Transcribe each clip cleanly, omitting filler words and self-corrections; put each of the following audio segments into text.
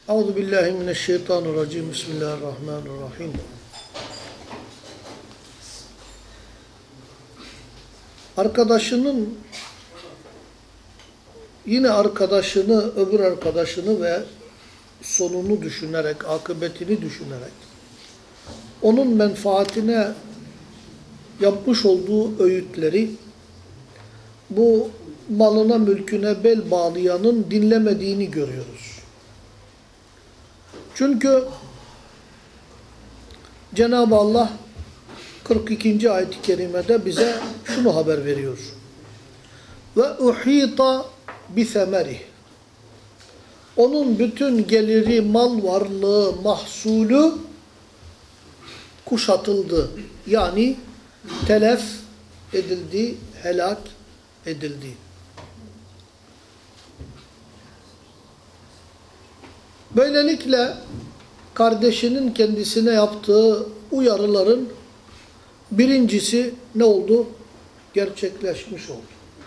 Euzu billahi mineşşeytanirracim. Bismillahirrahmanirrahim. Arkadaşını, öbür arkadaşını ve sonunu düşünerek, akıbetini düşünerek, onun menfaatine yapmış olduğu öğütleri, bu malına, mülküne bel bağlayanın dinlemediğini görüyoruz. Çünkü Cenab-ı Allah 42. ayet-i kerimede bize şunu haber veriyor. Ve uhita bisemerih. Onun bütün geliri, mal varlığı, mahsulü kuşatıldı. Yani telef edildi, helak edildi. Böylelikle kardeşinin kendisine yaptığı uyarıların birincisi ne oldu? Gerçekleşmiş oldu.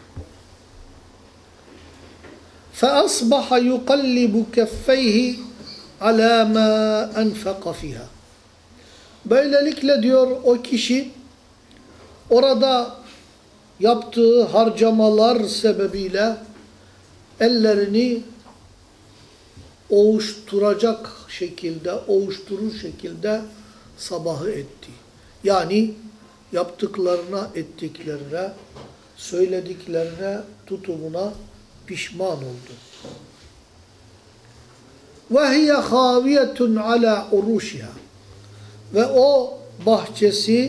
فَأَصْبَحَ يُقَلِّبُ كَفَّيْهِ عَلَى مَا أَنْفَقَ فِيهَا. Böylelikle diyor o kişi orada yaptığı harcamalar sebebiyle ellerini ovuşturur şekilde sabahı etti. Yani yaptıklarına, ettiklerine, söylediklerine, tutumuna pişman oldu. وَهِيَ خَاوِيَةٌ عَلَى عُرُوشِهَا. Ve o bahçesi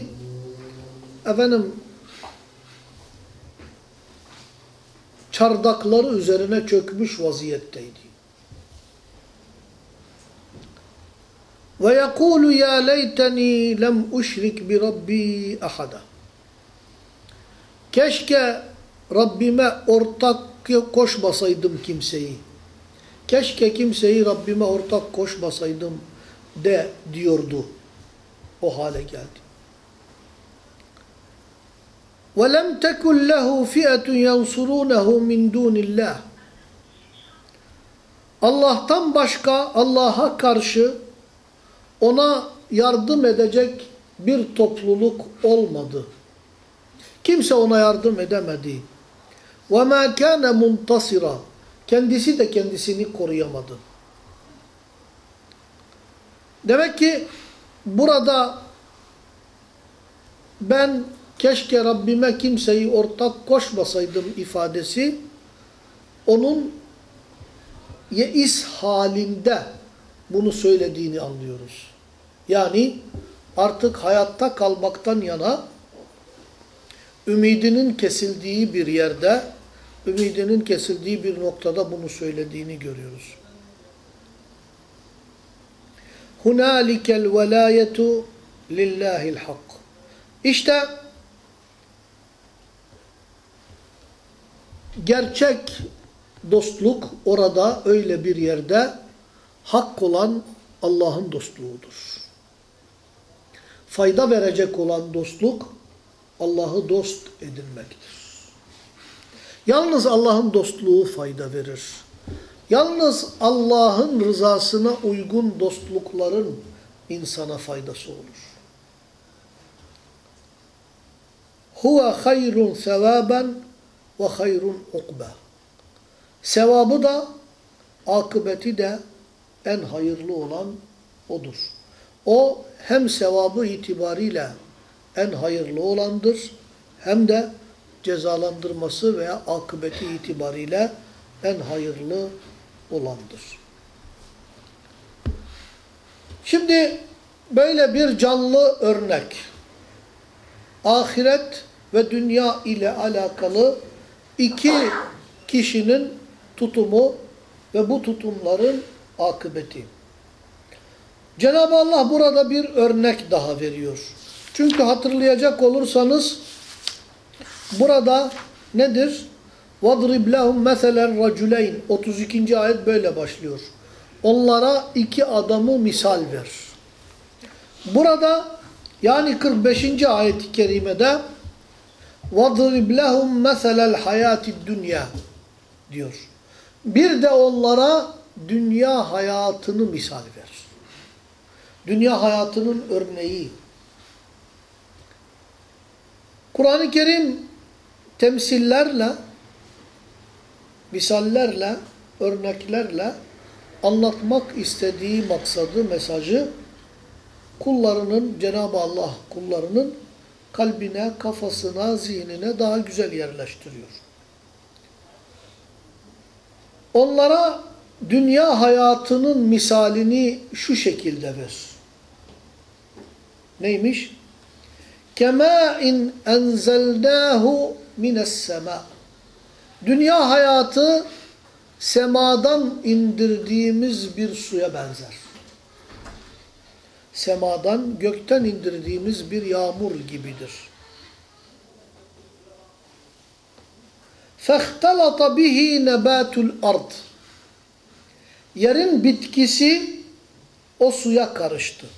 çardakları üzerine çökmüş vaziyetteydi. وَيَقُولُ يَا لَيْتَنِي لَمْ اُشْرِكْ بِرَبِّي أَحَدًا. Keşke Rabbime ortak koşmasaydım kimseyi. Keşke kimseyi Rabbime ortak koşmasaydım de diyordu. O hale geldi. وَلَمْ تَكُنْ لَهُ فِئَةٌ يَنْصُرُونَهُ مِنْ دُونِ اللّٰهِ. Allah'tan başka, Allah'a karşı ona yardım edecek bir topluluk olmadı. Kimse ona yardım edemedi. وَمَا كَانَ مُنْتَصِرًا. Kendisi de kendisini koruyamadı. Demek ki burada ben keşke Rabbime kimseyi ortak koşmasaydım ifadesi onun yeis halinde bunu söylediğini anlıyoruz. Yani artık hayatta kalmaktan yana ümidinin kesildiği bir yerde, ümidinin kesildiği bir noktada bunu söylediğini görüyoruz. Hunalikel velayetu lillahil hak. İşte gerçek dostluk orada, öyle bir yerde hak olan Allah'ın dostluğudur. Fayda verecek olan dostluk Allah'ı dost edinmektir. Yalnız Allah'ın dostluğu fayda verir. Yalnız Allah'ın rızasına uygun dostlukların insana faydası olur. Huve hayrun sevaben ve hayrun ukba. Sevabı da, akıbeti de en hayırlı olan odur. O hem sevabı itibariyle en hayırlı olandır, hem de cezalandırması veya akıbeti itibariyle en hayırlı olandır. Şimdi böyle bir canlı örnek, ahiret ve dünya ile alakalı iki kişinin tutumu ve bu tutumların akıbeti. Cenab-ı Allah burada bir örnek daha veriyor. Çünkü hatırlayacak olursanız burada nedir? وَضْرِبْ لَهُمْ مَثَلًا رَجُلَيْنِ 32. ayet böyle başlıyor. Onlara iki adamı misal ver. Burada yani 45. ayet-i kerimede وَضْرِبْ لَهُمْ مَثَلَ الْحَيَاتِ الدُّنْيَا diyor. Bir de onlara dünya hayatını misal verir. Dünya hayatının örneği. Kur'an-ı Kerim temsillerle, misallerle, örneklerle anlatmak istediği maksadı, mesajı kullarının, Cenab-ı Allah kullarının kalbine, kafasına, zihnine daha güzel yerleştiriyor. Onlara dünya hayatının misalini şu şekilde ver. Neymiş? كَمَاءٍ اَنْزَلْنَاهُ مِنَ السَّمَاءِ Dünya hayatı semadan indirdiğimiz bir suya benzer. Semadan, gökten indirdiğimiz bir yağmur gibidir. فَاخْتَلَطَ بِهِ نَبَاتُ الْأَرْضِ Yerin bitkisi o suya karıştı.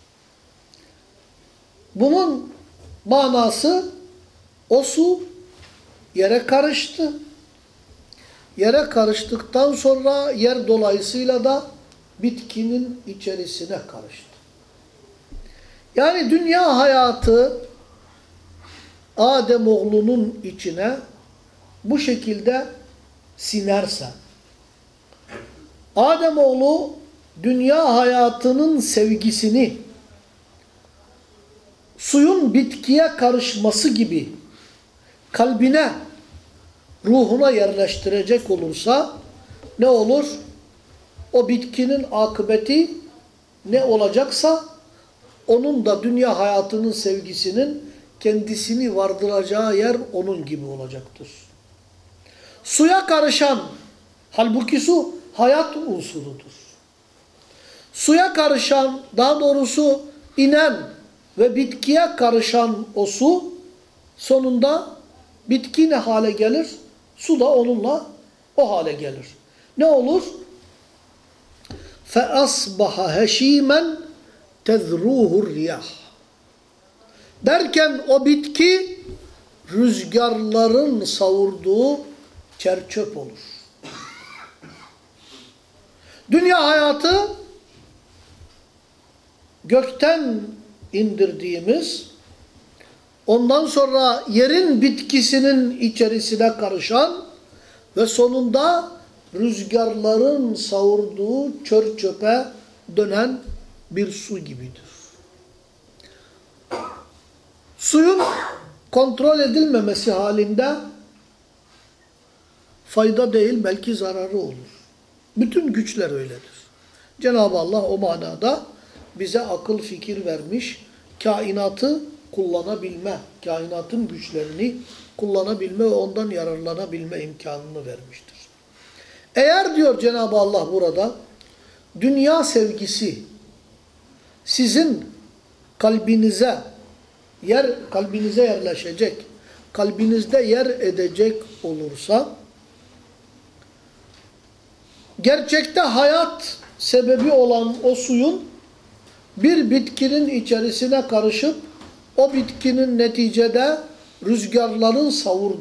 Bunun manası o su yere karıştı. Yere karıştıktan sonra yer dolayısıyla da bitkinin içerisine karıştı. Yani dünya hayatı Ademoğlunun içine bu şekilde sinerse, Ademoğlu dünya hayatının sevgisini suyun bitkiye karışması gibi kalbine, ruhuna yerleştirecek olursa ne olur? O bitkinin akıbeti ne olacaksa onun da dünya hayatının sevgisinin kendisini vardıracağı yer onun gibi olacaktır. Suya karışan, halbuki su hayat unsurudur. Suya karışan, daha doğrusu inen ve bitkiye karışan o su sonunda bitki ne hale gelir? Su da onunla o hale gelir. Ne olur? فَأَصْبَحَ هَش۪يمًا تَذْرُوهُ الرِّيَاحِ Derken o bitki rüzgarların savurduğu çerçöp olur. Dünya hayatı gökten indirdiğimiz, ondan sonra yerin bitkisinin içerisine karışan ve sonunda rüzgarların savurduğu çöp-çöpe dönen bir su gibidir. Suyun kontrol edilmemesi halinde fayda değil belki zararı olur. Bütün güçler öyledir. Cenab-ı Allah o manada bize akıl fikir vermiş, kainatı kullanabilme, kainatın güçlerini kullanabilme ve ondan yararlanabilme imkanını vermiştir. Eğer diyor Cenab-ı Allah burada, dünya sevgisi sizin kalbinize yerleşecek, kalbinizde yer edecek olursa, gerçekte hayat sebebi olan o suyun bir bitkinin içerisine karışıp o bitkinin neticede rüzgarların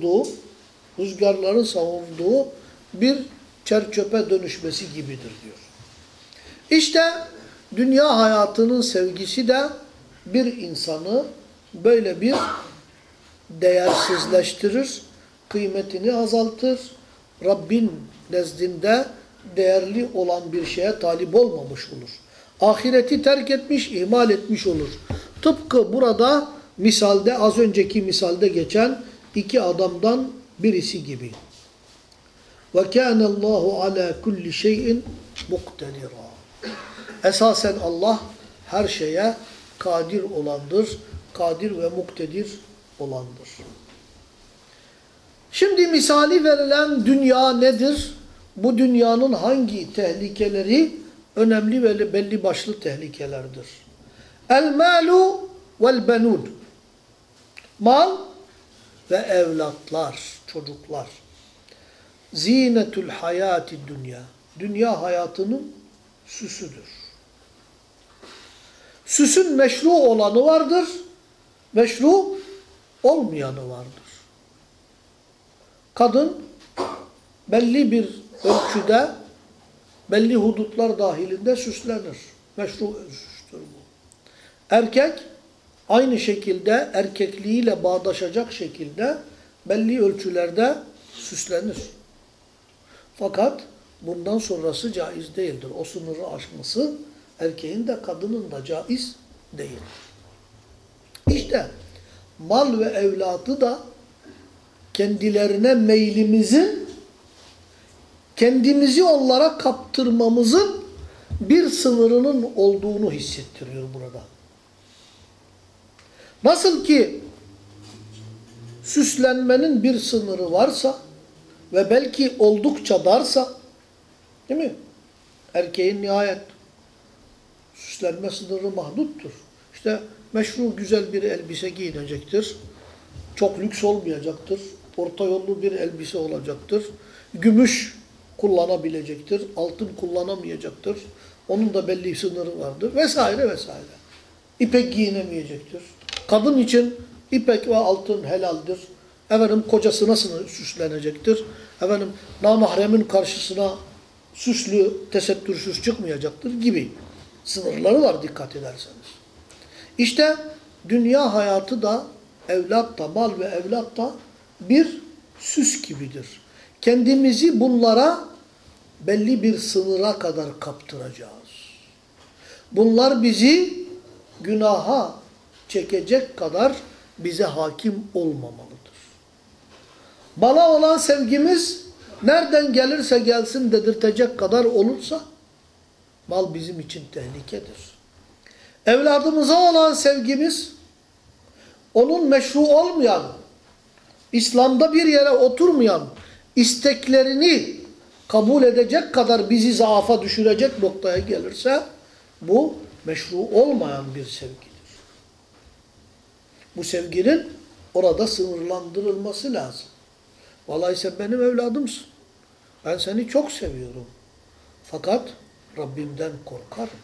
savurduğu bir çerçöpe dönüşmesi gibidir diyor. İşte dünya hayatının sevgisi de bir insanı böyle bir değersizleştirir, kıymetini azaltır, Rabbin nezdinde değerli olan bir şeye talip olmamış olur. Ahireti terk etmiş, ihmal etmiş olur. Tıpkı burada misalde, az önceki misalde geçen iki adamdan birisi gibi. وَكَانَ اللّٰهُ عَلَى كُلِّ شَيْءٍ مُقْتَدِرًا Esasen Allah her şeye kadir olandır, kadir ve muktedir olandır. Şimdi misali verilen dünya nedir? Bu dünyanın hangi tehlikeleri önemli ve belli başlı tehlikelerdir? El-malu vel-benun Mal ve evlatlar, çocuklar. Zinetül hayati dünya. Dünya hayatının süsüdür. Süsün meşru olanı vardır, meşru olmayanı vardır. Kadın belli bir ölçüde belli hudutlar dahilinde süslenir. Meşru süstür bu. Erkek aynı şekilde erkekliğiyle bağdaşacak şekilde belli ölçülerde süslenir. Fakat bundan sonrası caiz değildir. O sınırı aşması erkeğin de kadının da caiz değil. İşte mal ve evlatı da kendilerine meylimizin, kendimizi onlara kaptırmamızın bir sınırının olduğunu hissettiriyor burada. Nasıl ki süslenmenin bir sınırı varsa ve belki oldukça darsa, değil mi? Erkeğin nihayet süslenme sınırı mahduttur. İşte meşru güzel bir elbise giyinecektir. Çok lüks olmayacaktır. Orta yollu bir elbise olacaktır. Gümüş kullanabilecektir. Altın kullanamayacaktır. Onun da belli sınırı vardır. Vesaire vesaire. İpek giyinemeyecektir. Kadın için ipek ve altın helaldir. Efendim kocasına süslenecektir. Efendim namahremin karşısına süslü, tesettürsüz çıkmayacaktır gibi sınırları var dikkat ederseniz. İşte dünya hayatı da evlat da, mal ve evlat da bir süs gibidir. Kendimizi bunlara belli bir sınıra kadar kaptıracağız. Bunlar bizi günaha çekecek kadar bize hakim olmamalıdır. Mala olan sevgimiz nereden gelirse gelsin dedirtecek kadar olursa mal bizim için tehlikedir. Evladımıza olan sevgimiz onun meşru olmayan, İslam'da bir yere oturmayan isteklerini kabul edecek kadar bizi zaafa düşürecek noktaya gelirse bu meşru olmayan bir sevgidir. Bu sevginin orada sınırlandırılması lazım. Vallahi sen benim evladımsın. Ben seni çok seviyorum. Fakat Rabbimden korkarım.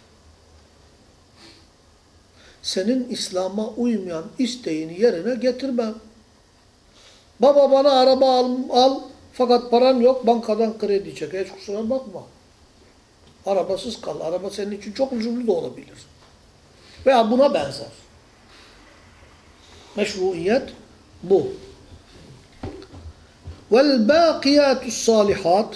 Senin İslam'a uymayan isteğini yerine getirmem. Baba bana araba al fakat param yok, bankadan kredi çek. Hiç kusura bakma. Arabasız kal. Araba senin için çok lüzumlu da olabilir. Veya buna benzer. Meşruiyet bu. Vel-bâkiyâtus sâlihat,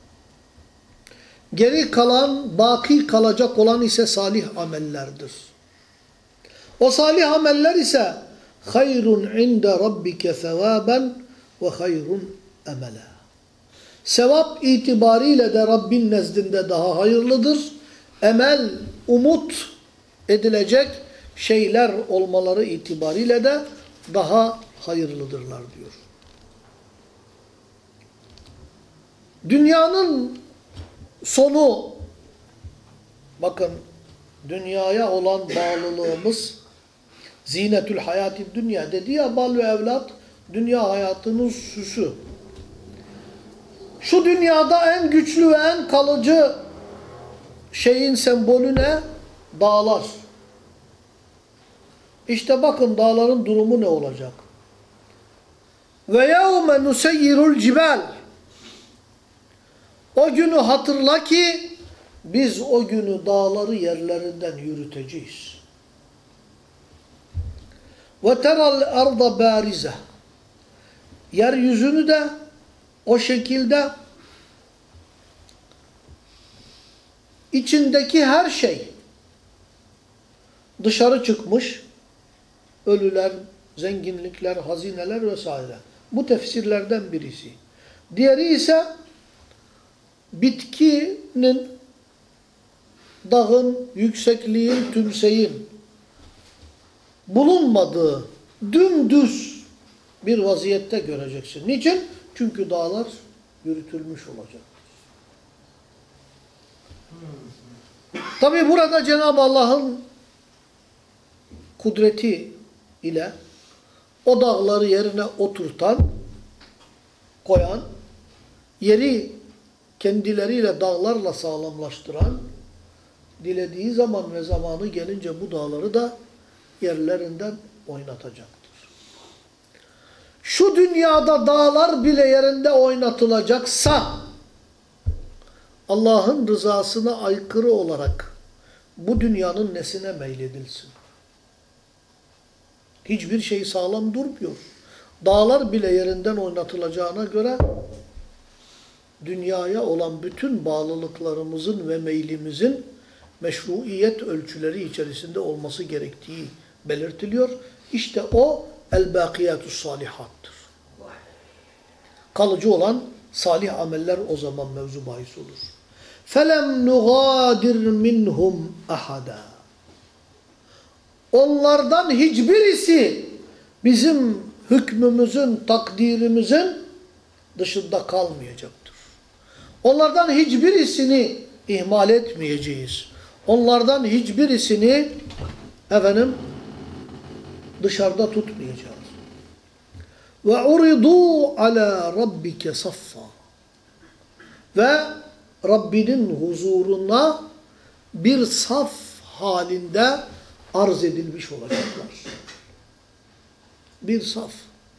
geri kalan, baki kalacak olan ise salih amellerdir. O salih ameller ise hayrun inde rabbike sevaben ve hayrun emela. Sevap itibariyle de Rabbin nezdinde daha hayırlıdır. Emel, umut edilecek şeyler olmaları itibariyle de daha hayırlıdırlar diyor. Dünyanın sonu, bakın dünyaya olan bağlılığımız, zinetül hayatid dünya dedi ya, mal ve evlat dünya hayatının süsü. Şu dünyada en güçlü ve en kalıcı şeyin sembolü ne? Dağlar. İşte bakın dağların durumu ne olacak? Ve yevme nuseyyirul cibal. O günü hatırla ki biz o günü dağları yerlerinden yürüteceğiz. Ve teral arda barize. Yeryüzünü de o şekilde içindeki her şey dışarı çıkmış. Ölüler, zenginlikler, hazineler vesaire. Bu tefsirlerden birisi. Diğeri ise bitkinin, dağın, yüksekliğin, tümseyin bulunmadığı dümdüz bir vaziyette göreceksin. Niçin? Çünkü dağlar yürütülmüş olacak. Tabi burada Cenab-ı Allah'ın kudreti ile o dağları yerine oturtan, koyan, yeri kendileriyle dağlarla sağlamlaştıran, dilediği zaman ve zamanı gelince bu dağları da yerlerinden oynatacaktır. Şu dünyada dağlar bile yerinde oynatılacaksa, Allah'ın rızasına aykırı olarak bu dünyanın nesine meyledilsin? Hiçbir şey sağlam durmuyor. Dağlar bile yerinden oynatılacağına göre dünyaya olan bütün bağlılıklarımızın ve meylimizin meşruiyet ölçüleri içerisinde olması gerektiği belirtiliyor. İşte o el-bâkiyâtus salihattır. Kalıcı olan salih ameller o zaman mevzu bahis olur. فَلَمْ نُغَادِرْ مِنْهُمْ أَحَدًا Onlardan hiçbirisi bizim hükmümüzün, takdirimizin dışında kalmayacaktır. Onlardan hiçbirisini ihmal etmeyeceğiz. Onlardan hiçbirisini dışarıda tutmayacağız. Ve uridu ala rabbike saffa. Ve Rabbinin huzuruna bir saf halinde arz edilmiş olacaklar. Bir saf.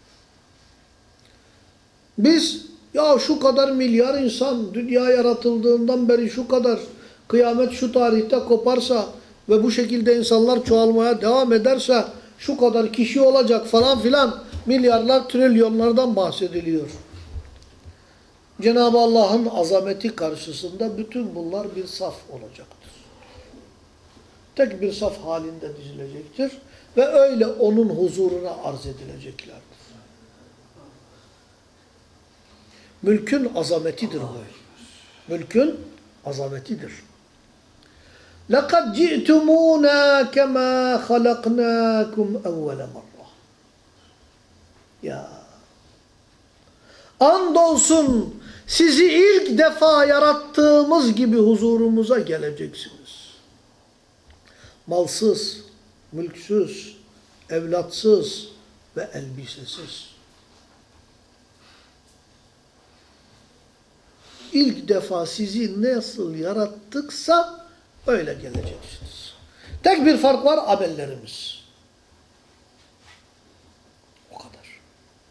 Biz ya şu kadar milyar insan dünya yaratıldığından beri şu kadar kıyamet şu tarihte koparsa ve bu şekilde insanlar çoğalmaya devam ederse şu kadar kişi olacak falan filan milyarlar, trilyonlardan bahsediliyor. Cenab-ı Allah'ın azameti karşısında bütün bunlar bir saf olacaktır. Tek bir saf halinde dizilecektir ve öyle onun huzuruna arz edileceklerdir. Mülkün azametidir bu. Mülkün azametidir. لَقَدْ جِئْتُمُونَا كَمَا خَلَقْنَاكُمْ اَوَّلَ مَرَّةٍ Ya andolsun sizi ilk defa yarattığımız gibi huzurumuza geleceksiniz. Malsız, mülksüz, evlatsız ve elbisesiz. İlk defa sizi nasıl yarattıksa öyle geleceksiniz. Tek bir fark var, amellerimiz. O kadar.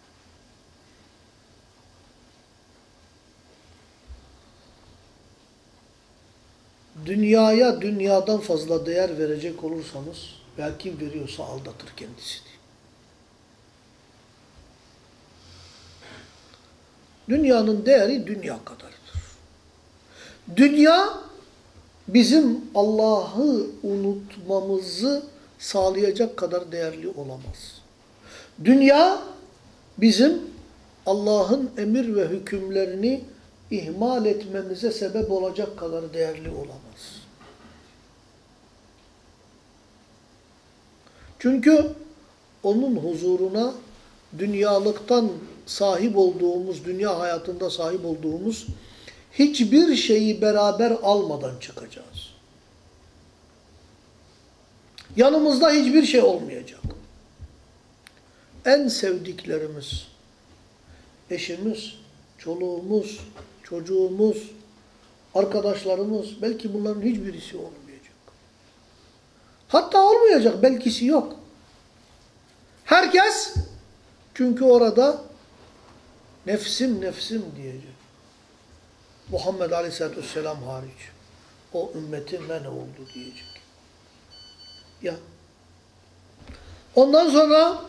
Dünyaya dünyadan fazla değer verecek olursanız veya kim veriyorsa aldatır kendisini. Dünyanın değeri dünya kadardır. Dünya bizim Allah'ı unutmamızı sağlayacak kadar değerli olamaz. Dünya bizim Allah'ın emir ve hükümlerini ihmal etmemize sebep olacak kadar değerli olamaz. Çünkü onun huzuruna dünyalıktan sahip olduğumuz, dünya hayatında sahip olduğumuz hiçbir şeyi beraber almadan çıkacağız. Yanımızda hiçbir şey olmayacak. En sevdiklerimiz, eşimiz, çoluğumuz, çocuğumuz, arkadaşlarımız, belki bunların hiçbirisi olmayacak. Hatta olmayacak, belkisi yok. Herkes, çünkü orada nefsim nefsim diyecek. Muhammed Aleyhisselatü Vesselam hariç. O ümmeti men oldu diyecek. Ya. Ondan sonra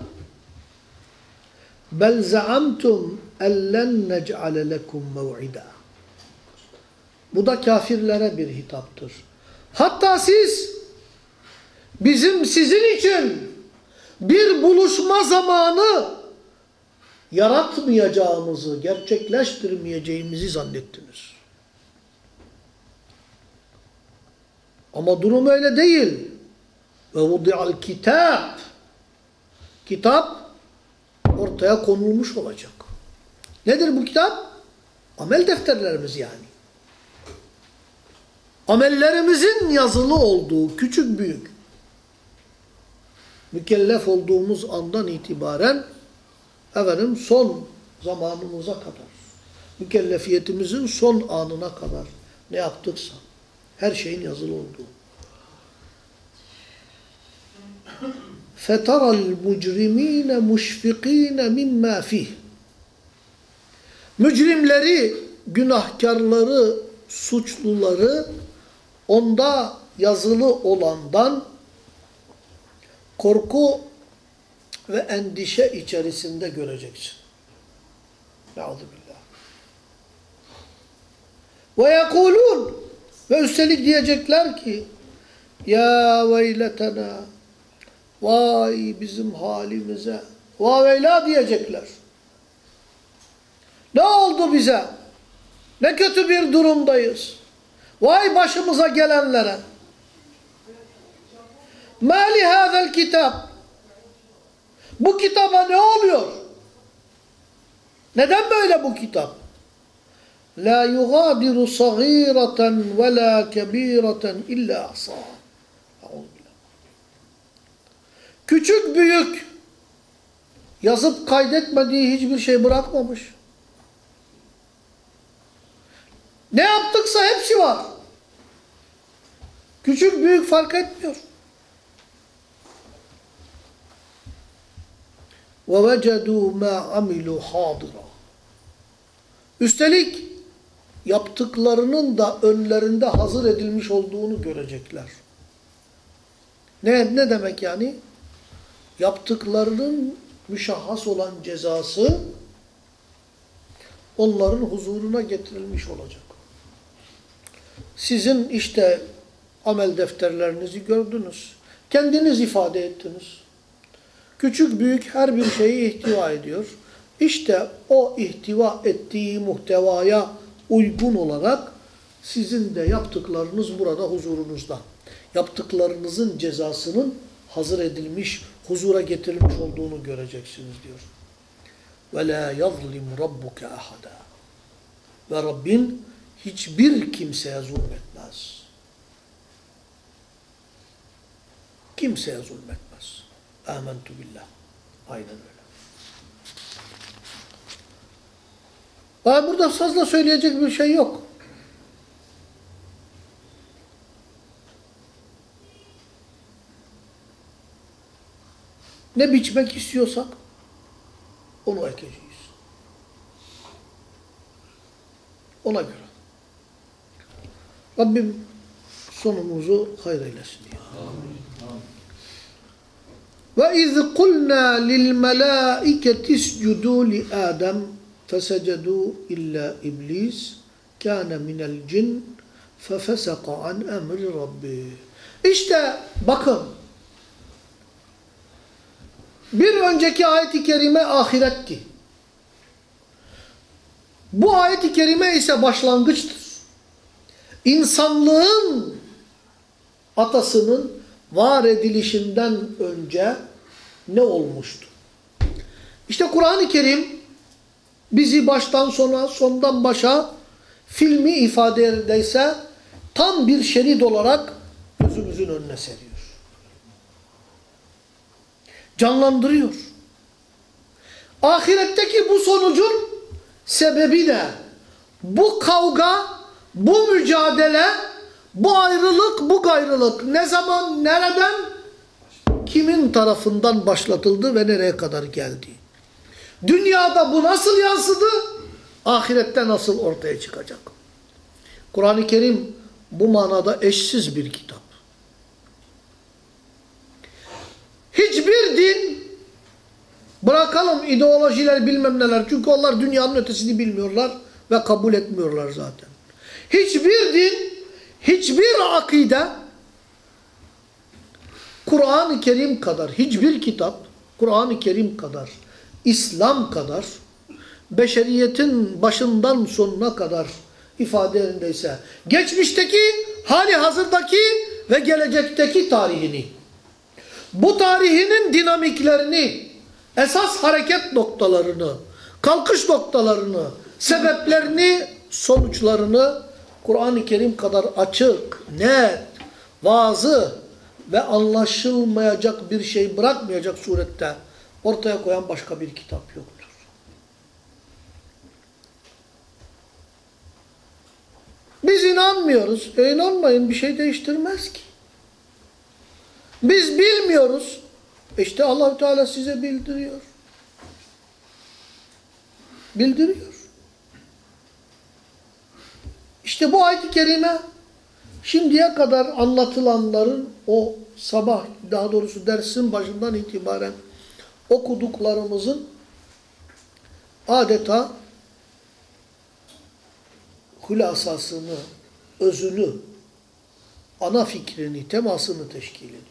bel zaamtum ellen nec'ale lekum mev'ida. Bu da kafirlere bir hitaptır. Hatta siz bizim sizin için bir buluşma zamanı yaratmayacağımızı, gerçekleştirmeyeceğimizi zannettiniz. Ama durum öyle değil. Ve vudi'al kitap. Kitap ortaya konulmuş olacak. Nedir bu kitap? Amel defterlerimiz yani. Amellerimizin yazılı olduğu, küçük büyük, mükellef olduğumuz andan itibaren son zamanımıza kadar, mükellefiyetimizin son anına kadar ne yaptıksa, her şeyin yazılı olduğu. فَتَرَى الْمُجْرِم۪ينَ مُشْفِق۪ينَ مِمَّا فِيهِ Mücrimleri, günahkarları suçluları onda yazılı olandan korku ve endişe içerisinde göreceksin. Ne'udzubillah. Ve yekulun, ve üstelik diyecekler ki ya veyletena, vay bizim halimize, vaveyla diyecekler. Ne oldu bize? Ne kötü bir durumdayız. Vay başımıza gelenlere. مَا لِهَذَا الْكِتَابِ, bu kitaba ne oluyor? Neden böyle bu kitap? لَا يُغَادِرُ صَغِيرَةً وَلَا كَب۪يرَةً اِلَّا اَحْصَاهَا. Küçük büyük yazıp kaydetmediği hiçbir şey bırakmamış. Ne yaptıksa hepsi var. Küçük büyük fark etmiyor. وَوَجَدُوا مَا عَمِلُوا حَاضِرًا. Üstelik yaptıklarının da önlerinde hazır edilmiş olduğunu görecekler. Ne demek yani? Yaptıklarının müşahhas olan cezası onların huzuruna getirilmiş olacak. Sizin işte amel defterlerinizi gördünüz. Kendiniz ifade ettiniz. Küçük büyük her bir şeyi ihtiva ediyor. İşte o ihtiva ettiği muhtevaya uygun olarak sizin de yaptıklarınız burada huzurunuzda. Yaptıklarınızın cezasının hazır edilmiş, huzura getirilmiş olduğunu göreceksiniz diyor. وَلَا يَظْلِمُ رَبُّكَ أَحَدًا. Ve Rabbin hiçbir kimseye zulmetmez. Kimseye zulmetmez. Âmentu billah. Aynen öyle. Burada fazla söyleyecek bir şey yok. Ne biçmek istiyorsak onu ekeceğiz. Ona göre. Rabbim sonumuzu hayır eylesin diye. وَاِذْ قُلْنَا لِلْمَلَائِكَةِ اسْجُدُوا لِآدَمَ فَسَجَدُوا إِلَّا إِبْلِيسَ كَانَ مِنَ الْجِنِّ فَفَسَقَ عَنْ أَمْرِ رَبِّهِ. İşte bakın. Bir önceki ayet-i kerime ahiretti. Bu ayet-i kerime ise başlangıçtır. İnsanlığın atasının var edilişinden önce ne olmuştu? İşte Kur'an-ı Kerim bizi baştan sona, sondan başa filmi ifade ederse tam bir şerit olarak gözümüzün önüne seriyor. Canlandırıyor. Ahiretteki bu sonucun sebebi de bu kavga, bu mücadele, bu ayrılık, bu gayrılık ne zaman, nereden, kimin tarafından başlatıldı ve nereye kadar geldi? Dünyada bu nasıl yansıdı? Ahirette nasıl ortaya çıkacak? Kur'an-ı Kerim bu manada eşsiz bir kitap. Hiçbir din, bırakalım ideolojiler bilmem neler, çünkü onlar dünyanın ötesini bilmiyorlar ve kabul etmiyorlar zaten. Hiçbir din, hiçbir akide Kur'an-ı Kerim kadar, hiçbir kitap Kur'an-ı Kerim kadar, İslam kadar, beşeriyetin başından sonuna kadar ifadelerindeyse, geçmişteki, hali hazırdaki ve gelecekteki tarihini, bu tarihinin dinamiklerini, esas hareket noktalarını, kalkış noktalarını, sebeplerini, sonuçlarını Kur'an-ı Kerim kadar açık, net, vazı ve anlaşılmayacak bir şey bırakmayacak surette ortaya koyan başka bir kitap yoktur. Biz inanmıyoruz. İnanmayın, bir şey değiştirmez ki. Biz bilmiyoruz. İşte Allah-u Teala size bildiriyor. Bildiriyor. İşte İşte bu ayet-i kerime şimdiye kadar anlatılanların o sabah, daha doğrusu dersin başından itibaren okuduklarımızın adeta hülasasını, özünü, ana fikrini, temasını teşkil ediyor.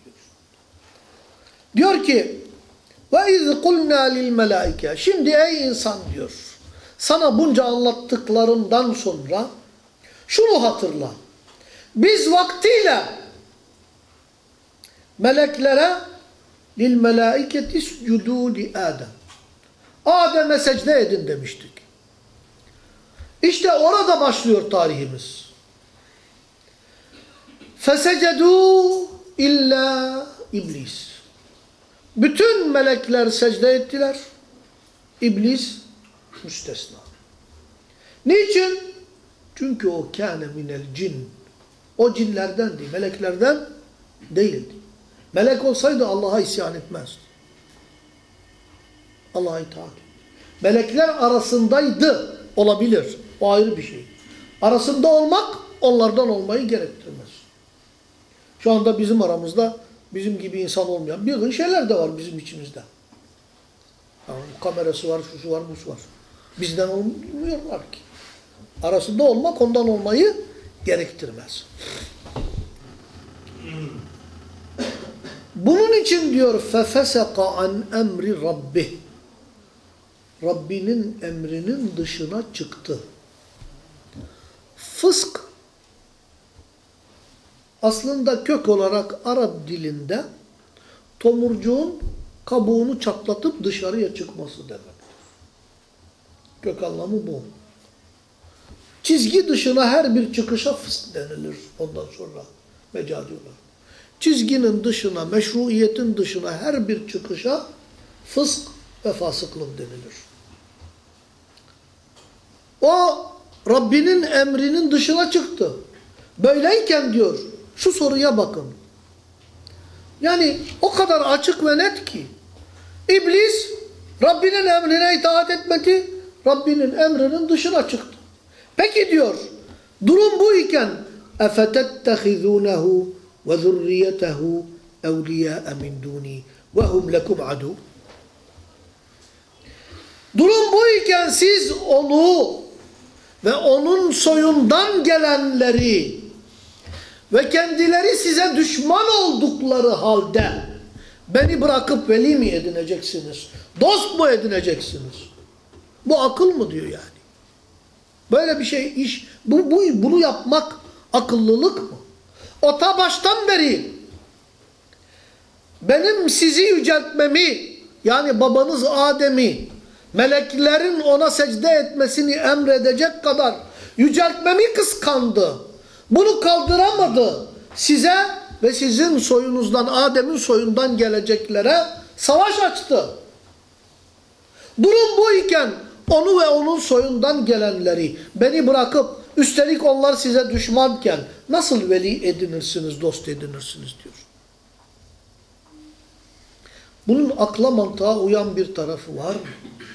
Diyor ki وَاِذْ قُلْنَا لِلْمَلَائِكَ Şimdi ey insan diyor, sana bunca anlattıklarımdan sonra şunu hatırla. Biz vaktiyle meleklere لِلْمَلَائِكَةِ اسْجُدُوا لِآدَمَ Adem'e secde edin demiştik. İşte orada başlıyor tarihimiz. فَسَجَدُوا illa iblis. Bütün melekler secde ettiler. İblis müstesna. Niçin? Çünkü o kâne minel cin. O cinlerdendi, meleklerden değildi. Melek olsaydı Allah'a isyan etmezdi. Allah'a itaat etmezdi. Melekler arasındaydı. Olabilir. O ayrı bir şey. Arasında olmak onlardan olmayı gerektirmez. Şu anda bizim aramızda bizim gibi insan olmayan bir şeyler de var bizim içimizde. Yani kamerası var, şusu var, busu var. Bizden olmuyorlar ki. Arasında olmak ondan olmayı gerektirmez. Bunun için diyor فَفَسَقَ عَنْ اَمْرِ رَبِّهِ Rabbinin emrinin dışına çıktı. Fısk aslında kök olarak Arap dilinde tomurcuğun kabuğunu çatlatıp dışarıya çıkması demektir. Kök anlamı bu. Çizgi dışına her bir çıkışa fısk denilir ondan sonra mecazıyorlar. Çizginin dışına, meşruiyetin dışına her bir çıkışa fısk ve fasıklık denilir. O Rabbinin emrinin dışına çıktı. Böyleyken diyor, şu soruya bakın. Yani o kadar açık ve net ki İblis Rabbinin emrine itaat etmedi, Rabbinin emrinin dışına çıktı. Peki diyor, durum bu iken اَفَتَتَّخِذُونَهُ وَذُرِّيَّتَهُ اَوْلِيَاءَ مِنْ دُونِي وَهُمْ لَكُمْ عَدُوٌ Durum bu iken siz onu ve onun soyundan gelenleri ve kendileri size düşman oldukları halde beni bırakıp veli mi edineceksiniz? Dost mu edineceksiniz? Bu akıl mı diyor yani? Böyle bir şey iş, bunu yapmak akıllılık mı? O ta baştan beri benim sizi yüceltmemi, yani babanız Adem'i meleklerin ona secde etmesini emredecek kadar yüceltmemi kıskandı. Bunu kaldıramadı. Size ve sizin soyunuzdan, Adem'in soyundan geleceklere savaş açtı. Durum bu iken onu ve onun soyundan gelenleri beni bırakıp üstelik onlar size düşmanken nasıl veli edinirsiniz, dost edinirsiniz diyor. Bunun akla mantığa uyan bir tarafı var mı?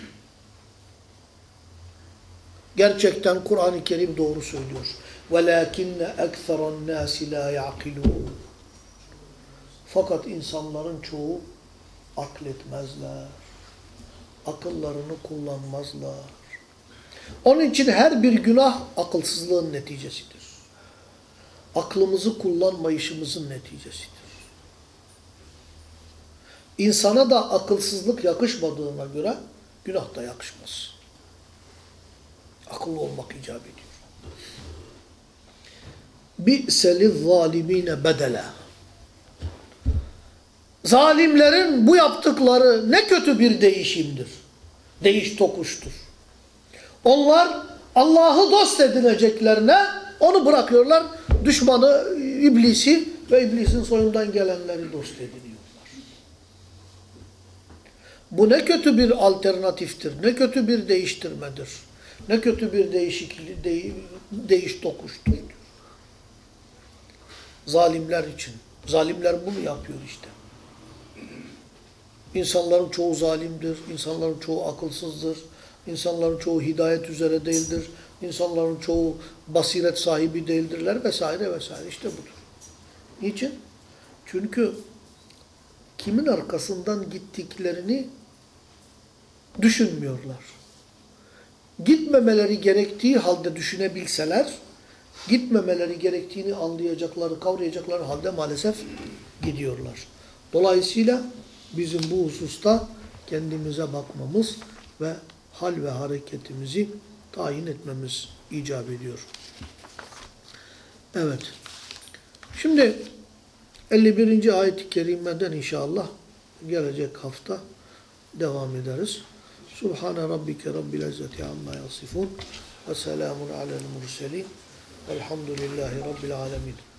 Gerçekten Kur'an-ı Kerim doğru söylüyor. وَلَاكِنَّ اَكْثَرَ النَّاسِ لَا يَعْقِلُونَ Fakat insanların çoğu akletmezler. Akıllarını kullanmazlar. Onun için her bir günah akılsızlığın neticesidir. Aklımızı kullanmayışımızın neticesidir. İnsana da akılsızlık yakışmadığına göre günah da yakışmaz. Akıllı olmak icap ediyor. Bi'selil zalimine bedela. Zalimlerin bu yaptıkları ne kötü bir değişimdir. Değiş tokuştur. Onlar Allah'ı dost edineceklerine onu bırakıyorlar. Düşmanı iblisi ve iblisin soyundan gelenleri dost ediniyorlar. Bu ne kötü bir alternatiftir. Ne kötü bir değiştirmedir. Ne kötü bir değiş tokuştur. Zalimler için. Zalimler bunu yapıyor işte. İnsanların çoğu zalimdir. İnsanların çoğu akılsızdır. İnsanların çoğu hidayet üzere değildir. İnsanların çoğu basiret sahibi değildirler vesaire vesaire. İşte budur. Niçin? Çünkü kimin arkasından gittiklerini düşünmüyorlar. Gitmemeleri gerektiği halde düşünebilseler, gitmemeleri gerektiğini anlayacakları, kavrayacakları halde maalesef gidiyorlar. Dolayısıyla bizim bu hususta kendimize bakmamız ve hal ve hareketimizi tayin etmemiz icap ediyor. Evet. Şimdi 51. ayet-i kerimeden inşallah gelecek hafta devam ederiz. Subhane rabbike rabbil izzeti amma yasifun ve selamun alel murselin velhamdülillahi rabbil alemin.